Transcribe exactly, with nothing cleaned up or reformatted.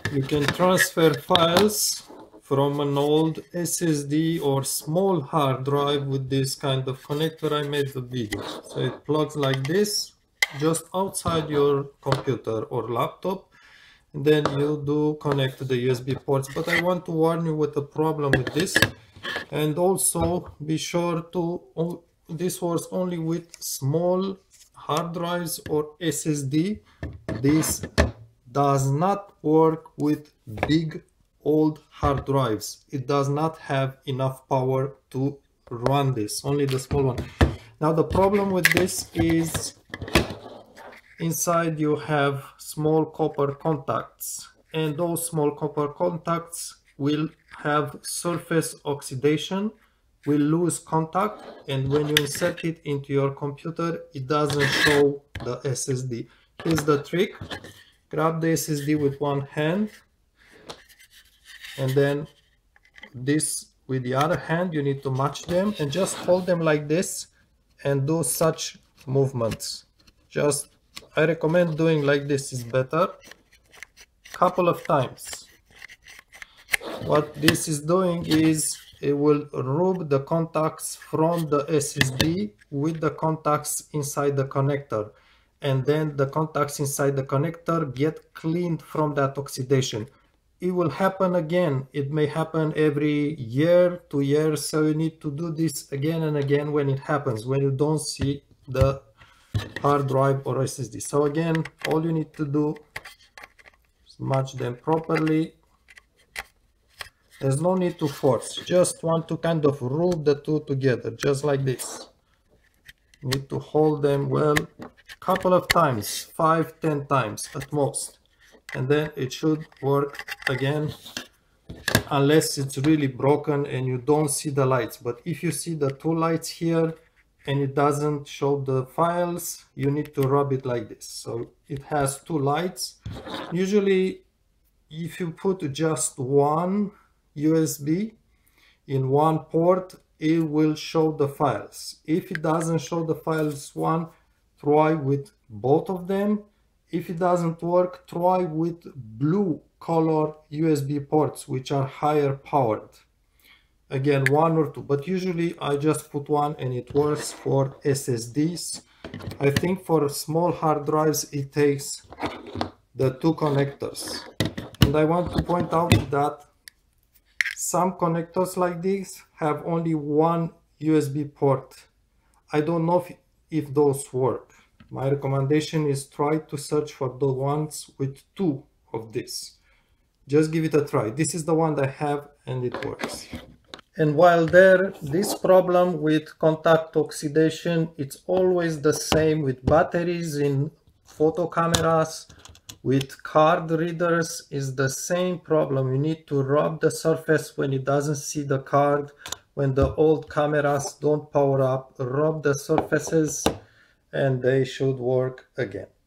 You can transfer files from an old S S D or small hard drive with this kind of connector. I made the video. So it plugs like this, just outside your computer or laptop. And then you do connect to the U S B ports. But I want to warn you with a problem with this. And also be sure to, oh, this works only with small hard drives or S S D. This does not work with big old hard drives. It does not have enough power to run this, only the small one. Now the problem with this is inside you have small copper contacts, and those small copper contacts will have surface oxidation, will lose contact, and when you insert it into your computer, it doesn't show the S S D. Here's the trick. Grab the S S D with one hand, and then this with the other hand. You need to match them and just hold them like this and do such movements. Just, I recommend doing like this is better. Couple of times. What this is doing is it will rub the contacts from the S S D with the contacts inside the connector, and then the contacts inside the connector get cleaned from that oxidation. It will happen again. It may happen every year, two years, so you need to do this again and again when it happens, when you don't see the hard drive or S S D. So again, all you need to do is match them properly. There's no need to force, just want to kind of rub the two together, just like this. You need to hold them well, couple of times, five, ten times at most, and then it should work again, unless it's really broken and you don't see the lights. But if you see the two lights here and it doesn't show the files, you need to rub it like this. So it has two lights. Usually if you put just one U S B in one port, it will show the files. If it doesn't show the files one, try with both of them. If it doesn't work, try with blue color U S B ports, which are higher powered. Again, one or two, but usually I just put one and it works for S S Ds. I think for small hard drives it takes the two connectors. And I want to point out that some connectors like this have only one U S B port. I don't know if, if those work. My recommendation is try to search for the ones with two of this. Just give it a try. This is the one that I have and it works. And while there, this problem with contact oxidation, it's always the same with batteries in photo cameras. With card readers is the same problem. You need to rub the surface when it doesn't see the card. When the old cameras don't power up, rub the surfaces and they should work again.